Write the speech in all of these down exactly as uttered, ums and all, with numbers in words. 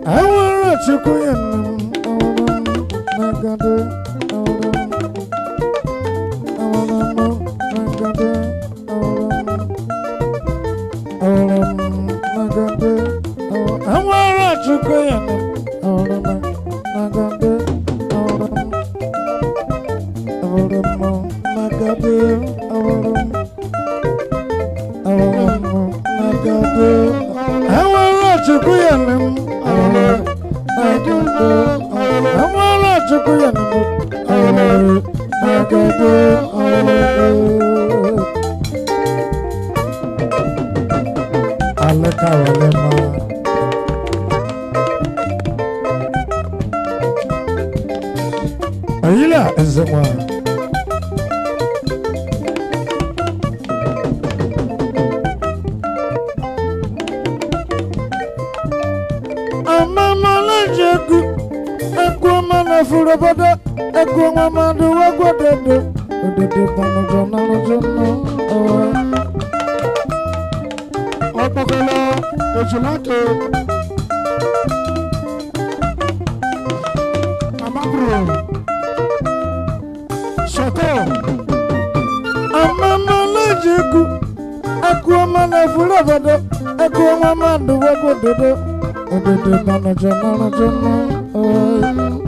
I want to go in. I got it. I want to know. I got it. I got it. I want to go in. I got it. I got it. I want to go in. I don't know. I want to go in. I got it. I like how I let my Ayila is the one. Furabada, Echo Mamma, do what go dead. The Panadona, Opacala, the Gelato, Amabro, Chateau, Amama Legic, Echo Mamma, Furabada, Echo Mamma, do what go dead. The Panadona, oh.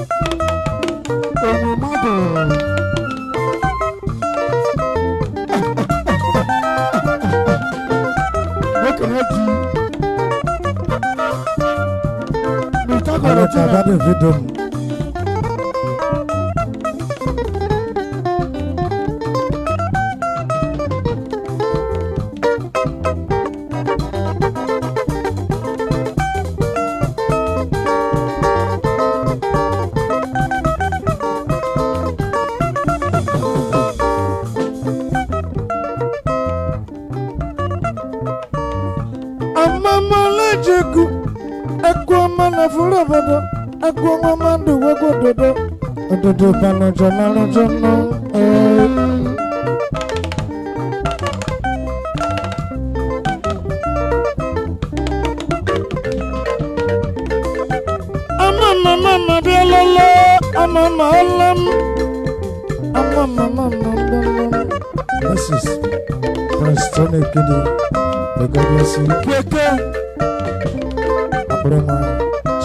Do Panajana, Amama, Mama, dear Lola, Amama, Amama, Mama, this is Prestone Kiddy, the God bless you, Keke, Abraham.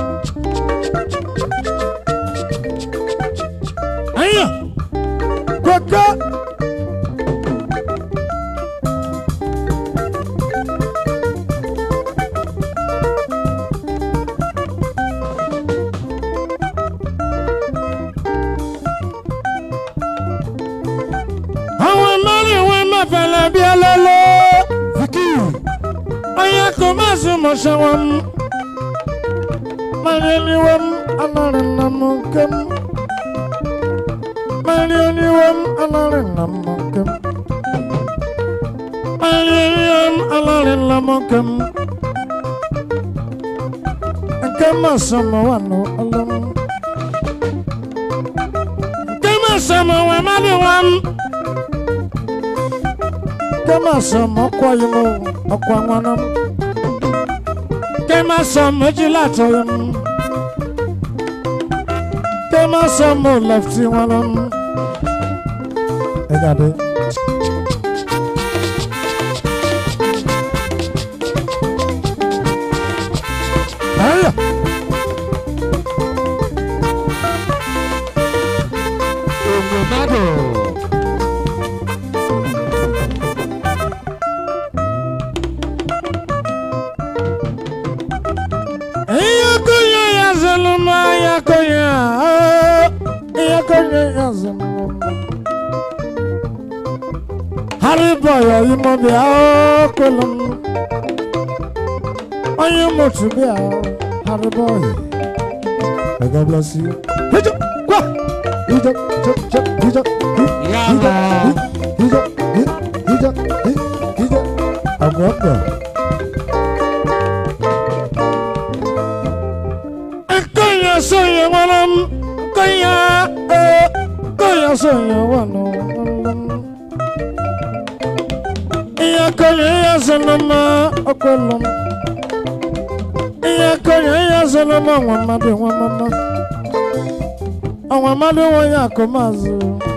Shawam Marianiwam Anarinamukam Marianiwam Anarinamukam Marianiwam Anarinamukam Kama Samawano Alam Kama Samawamadiwam Kama Samakwayamo Akwanwanam Kema some gelato, Kema some more left in one. I got it. Harry boy, you must be out, Colum. I am not to be out, Harry boy. God bless you. Hit up, hit up, hit up, hit up, hit up, hit up, hit up. I'm up there. Kaya soya wanam, kaya, kaya soya wanam. Iya kaya ya sanama akolom. Iya kaya ya yazelo mwa madu mwa mama. Awa madu wa yako mazu.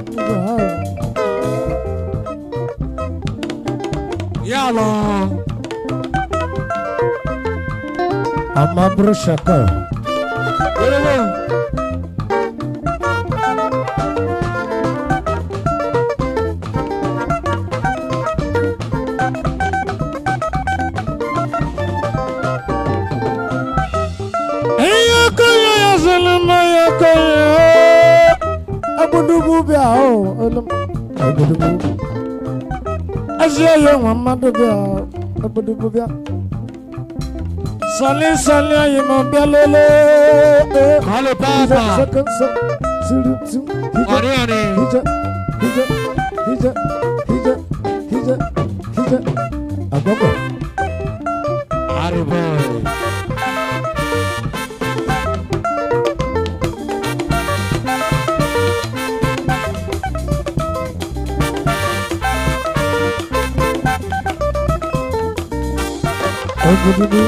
Yalo. Ama brushaka. Sali sali ayi mo bialele. Halo papa. Ani ani. Hija hija hija hija hija hija. Agogo. Ari boy. Ogududu.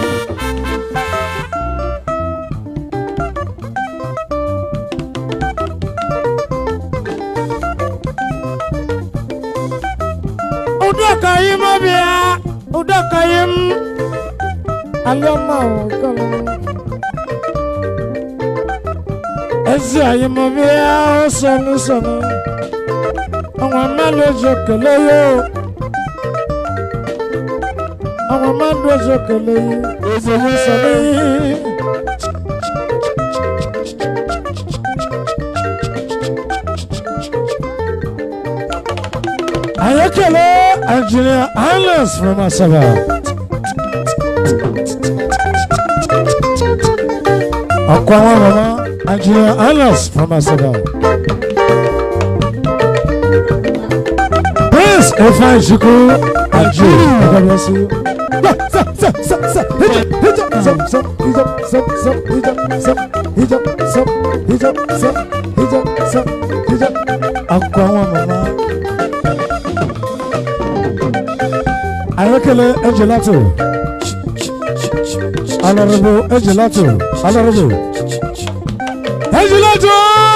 Udakayim obia, udakayim. Alama okalo. Ezi ayim obia sonu sonu. Àwọn mẹ́lẹ́jọ kẹlẹ́ yóò. Àwọn mẹ́lẹ́jọ kẹlẹ́ yìí. Òṣèlú sọ̀rọ̀ yìí. Ayakele Engineer Islands from Asaba. Akwawa Mama Engineer Islands from Asaba. Prince Efai Shuku Aji. God bless you. Hijab, hijab, hijab, hijab, hijab, hijab, hijab, hijab, hijab. Akwawa Mama. Ayakele Ejelato. Honorable Ejelato. Honorable Ejelato.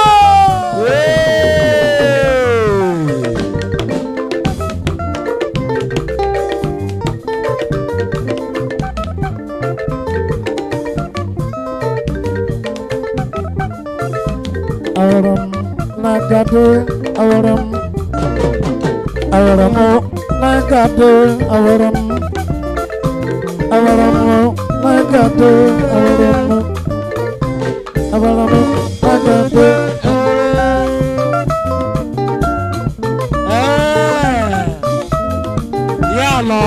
Awaram Nagade. Awaram Awaram Nagade, awaram, awaram, nagade, awaram, awaram, nagade. Eh, yalo.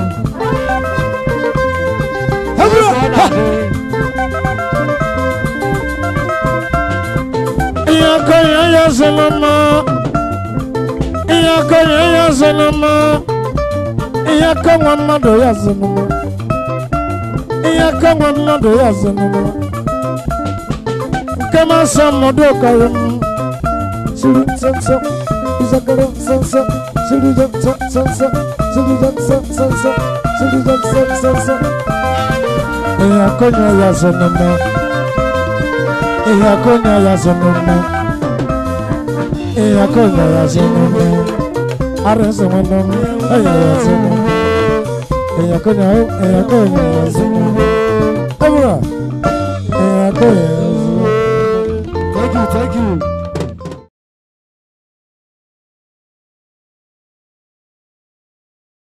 Iya kaya ya selama. Iya kaya ya selama. Iya kaya mado ya selama. Iya kaya mado ya selama. Kama samodo kaya. Suri sansa, isakara sansa. Suri sansa sansa. Suri sansa sansa. Suri sansa sansa. Iya kaya ya selama. Iya kaya ya selama. Iya kaya ya selama. Arresa mandam, aya ya selama. Iya kaya, iya kaya ya selama.